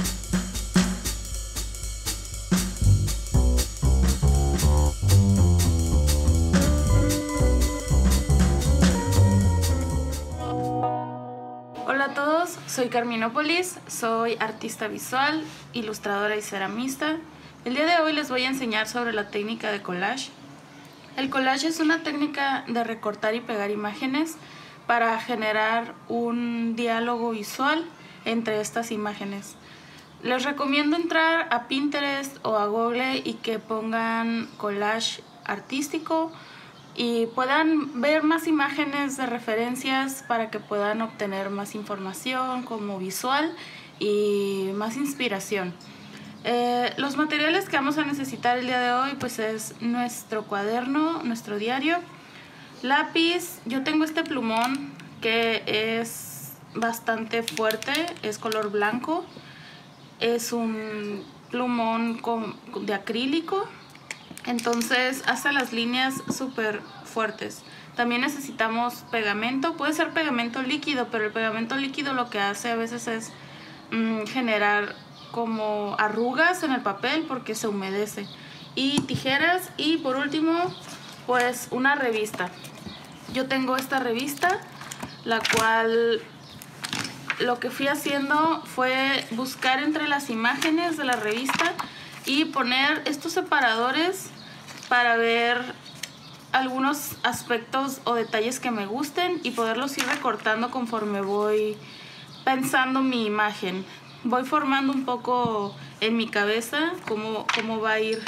Hola a todos, soy Carminópolis, soy artista visual, ilustradora y ceramista. El día de hoy les voy a enseñar sobre la técnica de collage. El collage es una técnica de recortar y pegar imágenes para generar un diálogo visual entre estas imágenes. Les recomiendo entrar a Pinterest o a Google y que pongan collage artístico y puedan ver más imágenes de referencias para que puedan obtener más información como visual y más inspiración. Los materiales que vamos a necesitar el día de hoy pues es nuestro cuaderno, nuestro diario, lápiz. Yo tengo este plumón que es bastante fuerte, es color blanco, es un plumón de acrílico. Entonces hace las líneas súper fuertes. También necesitamos pegamento, puede ser pegamento líquido, pero el pegamento líquido lo que hace a veces es generar como arrugas en el papel porque se humedece. Y tijeras y por último pues una revista. Yo tengo esta revista, la cual lo que fui haciendo fue buscar entre las imágenes de la revista y poner estos separadores para ver algunos aspectos o detalles que me gusten y poderlos ir recortando conforme voy pensando mi imagen. Voy formando un poco en mi cabeza cómo va a ir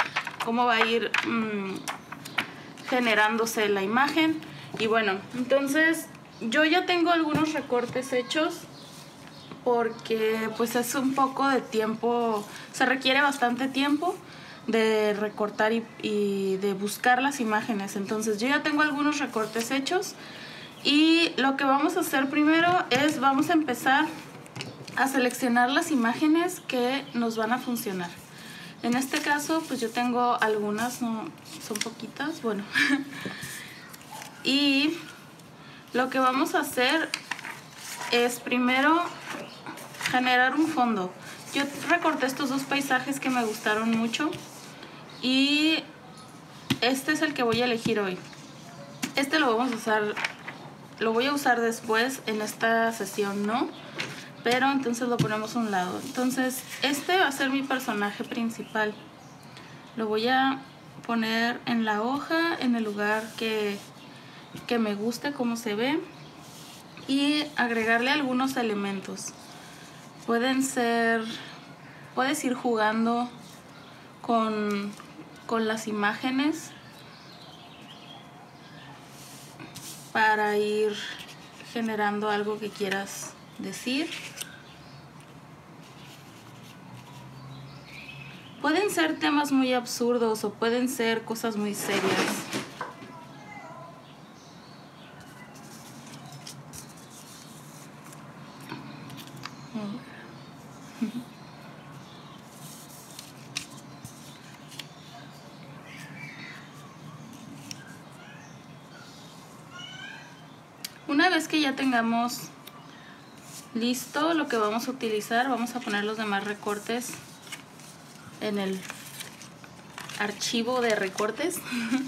generándose la imagen. Y bueno, entonces yo ya tengo algunos recortes hechos porque pues es un poco de tiempo, se requiere bastante tiempo de recortar y de buscar las imágenes. Entonces yo ya tengo algunos recortes hechos y lo que vamos a hacer primero es vamos a empezar a seleccionar las imágenes que nos van a funcionar. En este caso pues yo tengo algunas, no son poquitas, bueno. Y lo que vamos a hacer es primero generar un fondo. Yo recorté estos dos paisajes que me gustaron mucho y este es el que voy a elegir hoy. Este lo voy a usar después en esta sesión, ¿no? Pero entonces lo ponemos a un lado. Entonces este va a ser mi personaje principal. Lo voy a poner en la hoja, en el lugar que me guste cómo se ve y agregarle algunos elementos. Puedes ir jugando con las imágenes para ir generando algo que quieras decir. Pueden ser temas muy absurdos o pueden ser cosas muy serias. Una vez que ya tengamos listo lo que vamos a utilizar, vamos a poner los demás recortes en el archivo de recortes.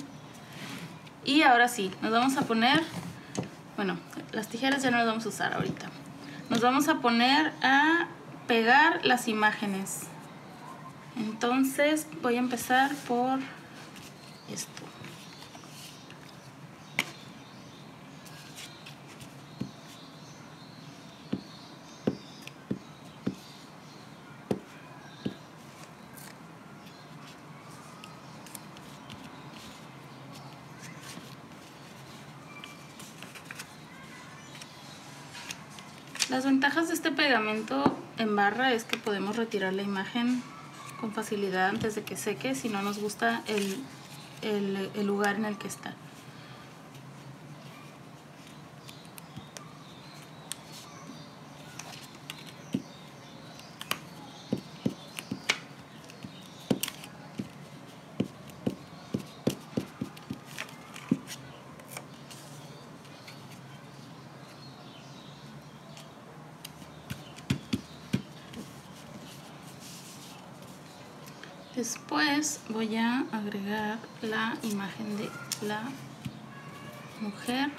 Y ahora sí, nos vamos a poner, bueno, las tijeras ya no las vamos a usar ahorita. Nos vamos a poner a pegar las imágenes. Entonces voy a empezar por esto. Las ventajas de este pegamento en barra es que podemos retirar la imagen con facilidad antes de que seque si no nos gusta el lugar en el que está. Después voy a agregar la imagen de la mujer.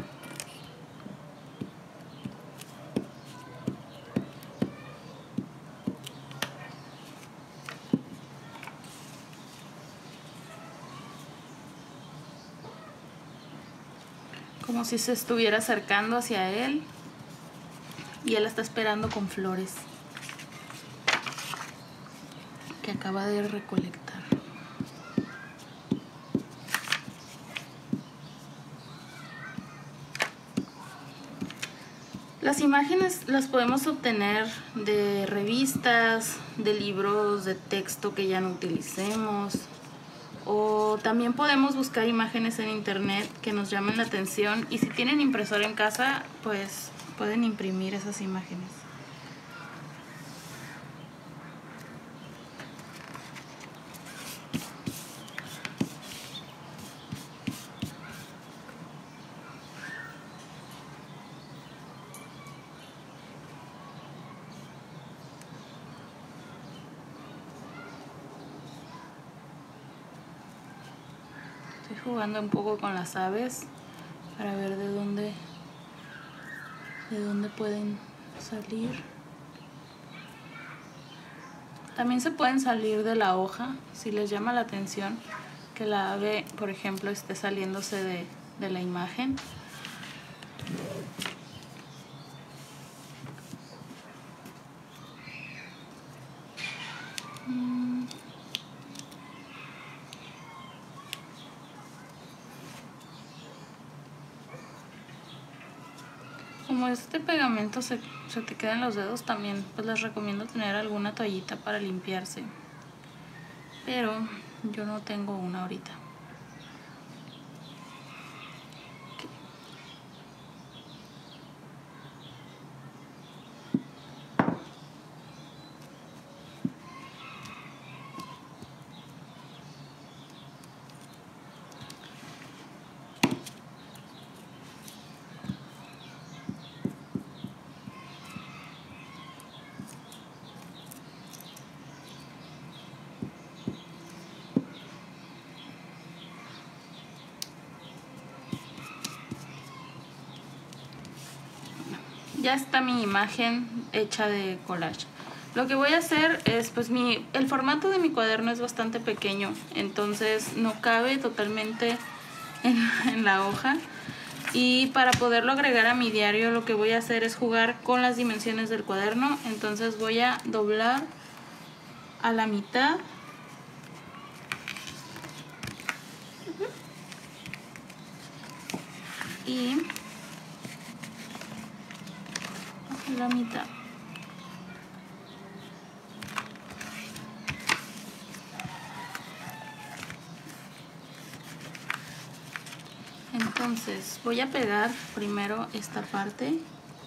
Como si se estuviera acercando hacia él y él está esperando con flores que acaba de recolectar. Las imágenes las podemos obtener de revistas, de libros de texto que ya no utilicemos, o también podemos buscar imágenes en internet que nos llamen la atención, y si tienen impresora en casa, pues pueden imprimir esas imágenes. Estoy jugando un poco con las aves para ver de dónde pueden salir. También se pueden salir de la hoja si les llama la atención que la ave, por ejemplo, esté saliéndose de la imagen. Como este pegamento se te queda en los dedos, también pues les recomiendo tener alguna toallita para limpiarse, pero yo no tengo una ahorita. Ya está mi imagen hecha de collage. Lo que voy a hacer es, pues el formato de mi cuaderno es bastante pequeño, entonces no cabe totalmente en la hoja. Y para poderlo agregar a mi diario, lo que voy a hacer es jugar con las dimensiones del cuaderno. Entonces voy a doblar a la mitad. Y la mitad. Entonces voy a pegar primero esta parte.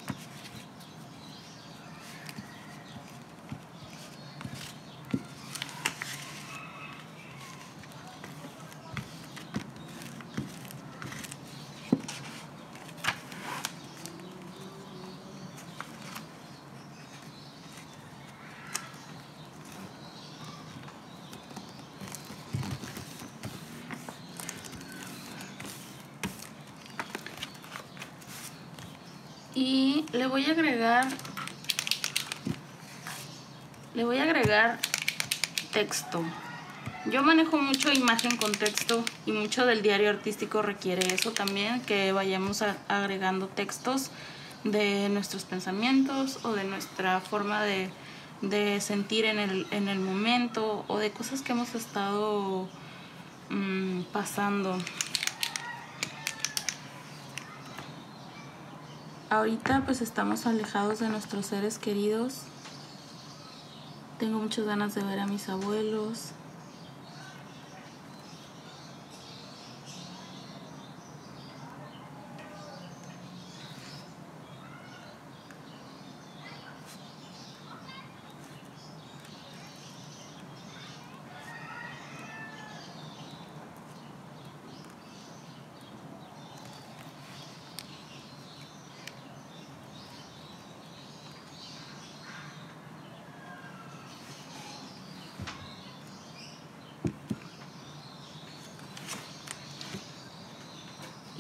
Y le voy a agregar texto. Yo manejo mucho imagen con texto y mucho del diario artístico requiere eso también, que vayamos agregando textos de nuestros pensamientos o de nuestra forma de sentir en el momento, o de cosas que hemos estado pasando. Ahorita pues estamos alejados de nuestros seres queridos. Tengo muchas ganas de ver a mis abuelos.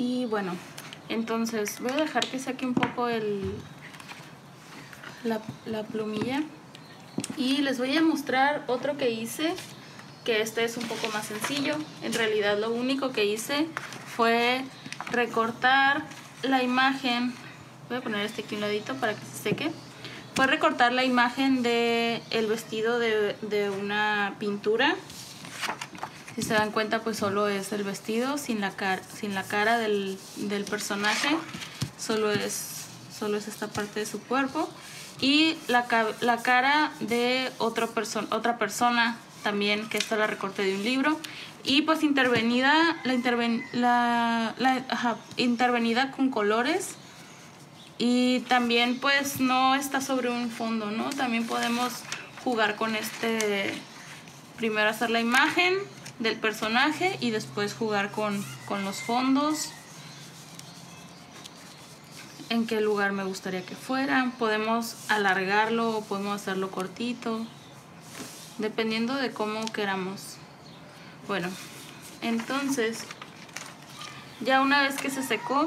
Y bueno, entonces voy a dejar que saque un poco la plumilla. Y les voy a mostrar otro que hice, que este es un poco más sencillo. En realidad lo único que hice fue recortar la imagen. Voy a poner este aquí a un ladito para que se seque. Fue recortar la imagen del vestido de una pintura. Si se dan cuenta, pues solo es el vestido sin la cara del personaje. Solo es esta parte de su cuerpo. Y la cara de otra persona también, que esta la recorté de un libro. Y pues intervenida con colores. Y también pues no está sobre un fondo, ¿no? También podemos jugar con primero hacer la imagen del personaje y después jugar con los fondos. En qué lugar me gustaría que fuera. Podemos alargarlo o podemos hacerlo cortito, dependiendo de cómo queramos. Bueno, entonces ya una vez que se secó,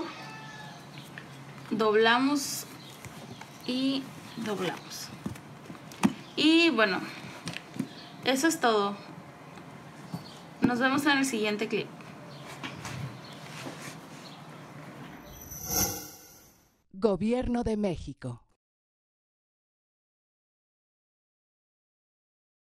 doblamos y doblamos. Y bueno, eso es todo. Nos vemos en el siguiente clip. Gobierno de México.